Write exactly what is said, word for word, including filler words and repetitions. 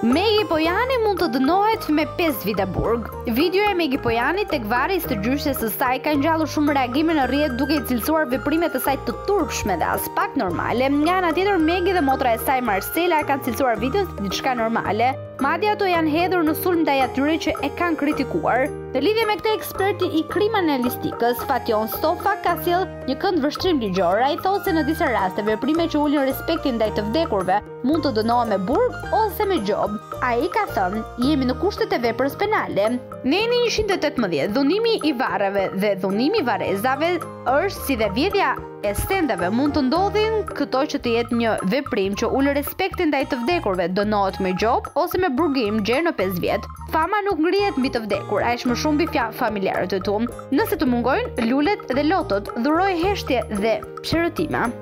Megi Pojani mund të dënohet me pesë vite burg. Videoja e Megi Pojanit tek varri të gjyqjes së saj ka ngjallur shumë reagime në rrjet duke i cilësuar veprimet e saj të turpshme dhe as pak normale. Nga ana tjetër, Megi dhe motra e saj Marcela kanë cilësuar videon si diçka normale. Madje ato janë hedhur në sulm ndaj atyre që e kanë kritikuar. Në lidhje me këtë, eksperti i kriminalistikës Fation Stofa ka sjell një kënd vështrim ligjor. Ai thotë se në disa raste veprime që ulin respektin ndaj të vdekurve mund të dënohen me burg ose me gjob. Ai ka thënë, jemi në kushtet e veprës penale. Në vitin njëqind e tetëmbëdhjetë, dhunimi i varreve dhe dhunimi i varrezave është si dhe vjedhja e stendave mund të ndodhin këto që të jetë një veprim që ul respektin ndaj të vdekurve, dënohet me gjob ose me burgim gjerë në pesë vjet. Fama nuk ngrihet mbi të vdekur, aq më shumë mbi familjarët e tu. Nëse të mungojnë lulet dhe lotot, dhuroj heshtje dhe shërotima.